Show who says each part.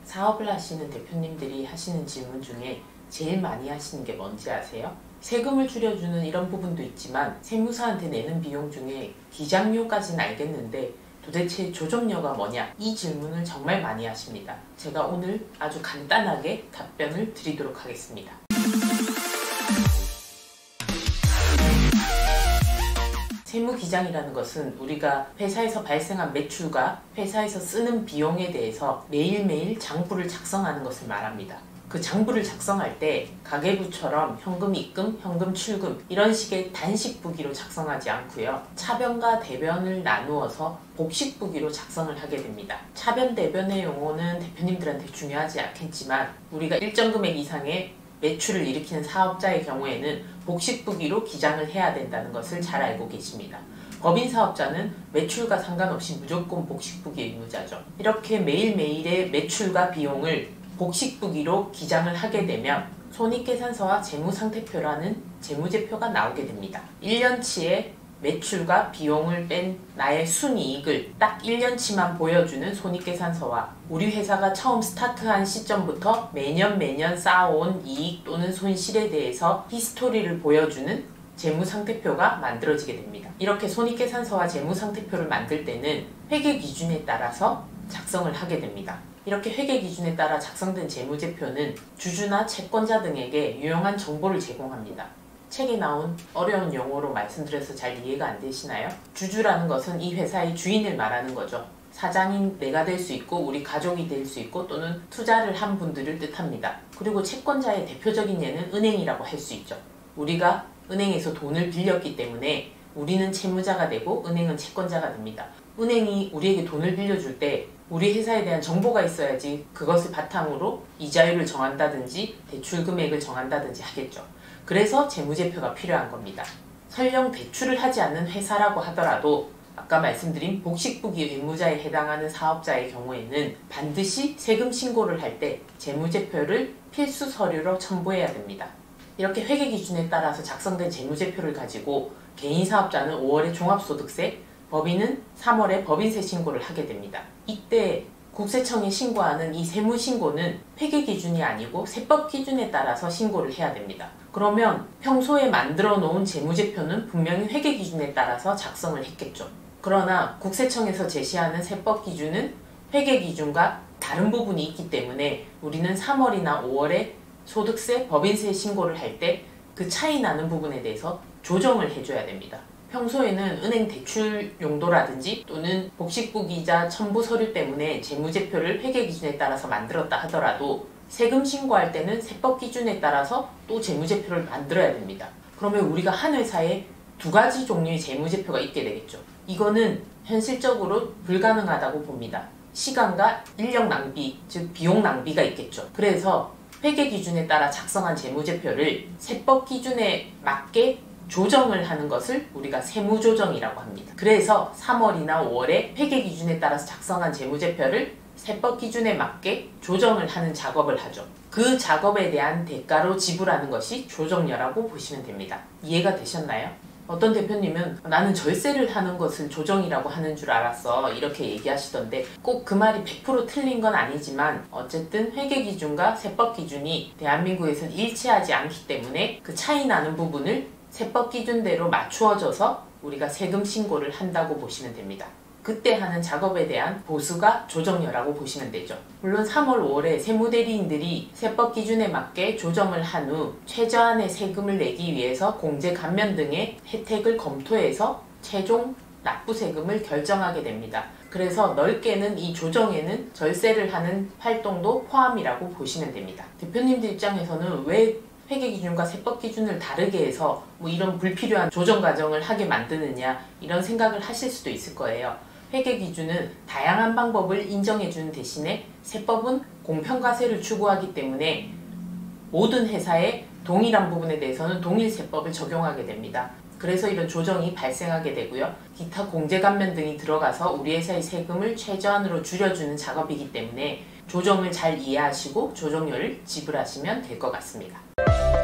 Speaker 1: 사업을 하시는 대표님들이 하시는 질문 중에 제일 많이 하시는 게 뭔지 아세요? 세금을 줄여주는 이런 부분도 있지만 세무사한테 내는 비용 중에 기장료까지는 알겠는데 도대체 조정료가 뭐냐? 이 질문을 정말 많이 하십니다. 제가 오늘 아주 간단하게 답변을 드리도록 하겠습니다. 세무기장이라는 것은 우리가 회사에서 발생한 매출과 회사에서 쓰는 비용에 대해서 매일매일 장부를 작성하는 것을 말합니다. 그 장부를 작성할 때 가계부처럼 현금 입금, 현금 출금 이런 식의 단식부기로 작성하지 않고요. 차변과 대변을 나누어서 복식부기로 작성을 하게 됩니다. 차변, 대변의 용어는 대표님들한테 중요하지 않겠지만 우리가 일정 금액 이상의 매출을 일으키는 사업자의 경우에는 복식부기로 기장을 해야 된다는 것을 잘 알고 계십니다. 법인사업자는 매출과 상관없이 무조건 복식부기 의무자죠. 이렇게 매일매일의 매출과 비용을 복식부기로 기장을 하게 되면 손익계산서와 재무상태표라는 재무제표가 나오게 됩니다. 1년치의 매출과 비용을 뺀 나의 순이익을 딱 1년치만 보여주는 손익계산서와 우리 회사가 처음 스타트한 시점부터 매년 쌓아온 이익 또는 손실에 대해서 히스토리를 보여주는 재무상태표가 만들어지게 됩니다. 이렇게 손익계산서와 재무상태표를 만들 때는 회계기준에 따라서 작성을 하게 됩니다. 이렇게 회계기준에 따라 작성된 재무제표는 주주나 채권자 등에게 유용한 정보를 제공합니다. 책에 나온 어려운 용어로 말씀드려서 잘 이해가 안 되시나요? 주주라는 것은 이 회사의 주인을 말하는 거죠. 사장인 내가 될 수 있고 우리 가족이 될 수 있고 또는 투자를 한 분들을 뜻합니다. 그리고 채권자의 대표적인 예는 은행이라고 할 수 있죠. 우리가 은행에서 돈을 빌렸기 때문에 우리는 채무자가 되고 은행은 채권자가 됩니다. 은행이 우리에게 돈을 빌려줄 때 우리 회사에 대한 정보가 있어야지 그것을 바탕으로 이자율을 정한다든지 대출 금액을 정한다든지 하겠죠. 그래서 재무제표가 필요한 겁니다. 설령 대출을 하지 않는 회사라고 하더라도 아까 말씀드린 복식부기 의무자에 해당하는 사업자의 경우에는 반드시 세금 신고를 할 때 재무제표를 필수 서류로 첨부해야 됩니다. 이렇게 회계기준에 따라서 작성된 재무제표를 가지고 개인사업자는 5월에 종합소득세, 법인은 3월에 법인세 신고를 하게 됩니다. 이때 국세청에 신고하는 이 세무신고는 회계기준이 아니고 세법기준에 따라서 신고를 해야 됩니다. 그러면 평소에 만들어 놓은 재무제표는 분명히 회계기준에 따라서 작성을 했겠죠. 그러나 국세청에서 제시하는 세법기준은 회계기준과 다른 부분이 있기 때문에 우리는 3월이나 5월에 소득세, 법인세 신고를 할 때 그 차이 나는 부분에 대해서 조정을 해줘야 됩니다. 평소에는 은행 대출 용도라든지 또는 복식부기자 첨부 서류 때문에 재무제표를 회계기준에 따라서 만들었다 하더라도 세금 신고할 때는 세법기준에 따라서 또 재무제표를 만들어야 됩니다. 그러면 우리가 한 회사에 두 가지 종류의 재무제표가 있게 되겠죠. 이거는 현실적으로 불가능하다고 봅니다. 시간과 인력 낭비, 즉 비용 낭비가 있겠죠. 그래서 회계기준에 따라 작성한 재무제표를 세법기준에 맞게 조정을 하는 것을 우리가 세무조정이라고 합니다. 그래서 3월이나 5월에 회계기준에 따라서 작성한 재무제표를 세법기준에 맞게 조정을 하는 작업을 하죠. 그 작업에 대한 대가로 지불하는 것이 조정료라고 보시면 됩니다. 이해가 되셨나요? 어떤 대표님은 나는 절세를 하는 것을 조정이라고 하는 줄 알았어 이렇게 얘기하시던데 꼭 그 말이 100% 틀린 건 아니지만 어쨌든 회계기준과 세법기준이 대한민국에서는 일치하지 않기 때문에 그 차이 나는 부분을 세법기준대로 맞추어져서 우리가 세금 신고를 한다고 보시면 됩니다. 그때 하는 작업에 대한 보수가 조정료라고 보시면 되죠. 물론 3월, 5월에 세무대리인들이 세법기준에 맞게 조정을 한 후 최저한의 세금을 내기 위해서 공제 감면 등의 혜택을 검토해서 최종 납부세금을 결정하게 됩니다. 그래서 넓게는 이 조정에는 절세를 하는 활동도 포함이라고 보시면 됩니다. 대표님들 입장에서는 왜 회계기준과 세법기준을 다르게 해서 이런 불필요한 조정 과정을 하게 만드느냐 이런 생각을 하실 수도 있을 거예요. 회계기준은 다양한 방법을 인정해주는 대신에 세법은 공평과세를 추구하기 때문에 모든 회사에 동일한 부분에 대해서는 동일 세법을 적용하게 됩니다. 그래서 이런 조정이 발생하게 되고요. 기타 공제감면 등이 들어가서 우리 회사의 세금을 최저한으로 줄여주는 작업이기 때문에 조정을 잘 이해하시고 조정료를 지불하시면 될 것 같습니다.